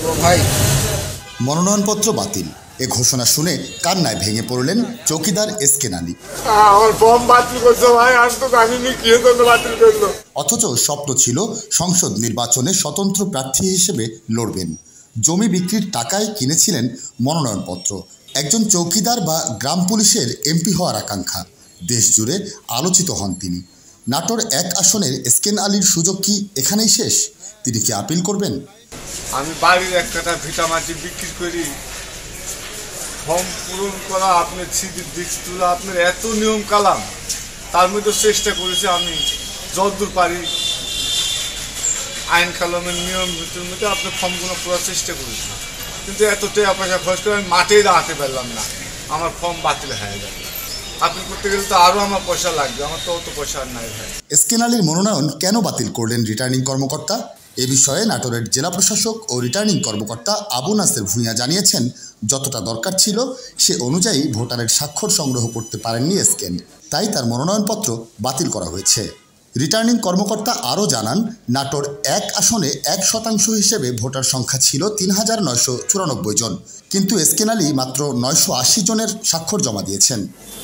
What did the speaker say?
ভাই মনোনয়নপত্র বাতিল এ ঘোষণা শুনে কান্নায় ভেঙে পড়লেন চৌকিদার এসকেন আলী। আমার ফর্ম বাতিল করছো ভাই, আর তো কাহিনী কি জন্য বাতিল করলো। অথচ স্বপ্ন ছিল সংসদ নির্বাচনে স্বতন্ত্র প্রার্থী হিসেবে লড়বেন। জমি বিক্রির টাকায় কিনেছিলেন মনোনয়নপত্র। একজন চৌকিদার বা গ্রাম পুলিশের এমপি হওয়ার আকাঙ্ক্ষা। দেশ জুড়ে আলোচিত হন তিনি। নাটোর ১ আসনের এসকেন আলীর সুযোগ কি এখানেই শেষ? তিনি কি আপিল করবেন? আমি বাড়ির একটা ভিটামাটি বিক্রি করি, ফর্ম পূরণ করা, আপনার ছিদির দিক তোলা, আপনার এত নিয়ম কালাম, তার মধ্যে চেষ্টা করেছি আমি যতদূর পারি আইন কালামের নিয়ম ভিতর মধ্যে আপনার ফর্মগুলো করার চেষ্টা করেছি, কিন্তু এত টাকা পয়সা খরচ করে আমি মাঠেই দাঁড়াতে পারলাম না। আমার ফর্ম বাতিল হয়ে যাবে। আপিল করতে গেলে তো আরও আমার পয়সা লাগবে, আমার তো অত পয়সা আর নাই ভাই। এসকেন আলীর মনোনয়ন কেন বাতিল করলেন রিটার্নিং কর্মকর্তা? এ বিষয়ে নাটোরের জেলা প্রশাসক ও রিটার্নিং কর্মকর্তা আবু নাসের ভূঁইয়া জানিয়েছেন, যতটা দরকার ছিল সে অনুযায়ী ভোটারের স্বাক্ষর সংগ্রহ করতে পারেননি এসকেন, তাই তার মনোনয়নপত্র বাতিল করা হয়েছে। রিটার্নিং কর্মকর্তা আরও জানান, নাটোর ১ আসনে ১% হিসেবে ভোটার সংখ্যা ছিল ৩,৯৯৪ জন, কিন্তু এসকেন আলী মাত্র ৯৮০ জনের স্বাক্ষর জমা দিয়েছেন।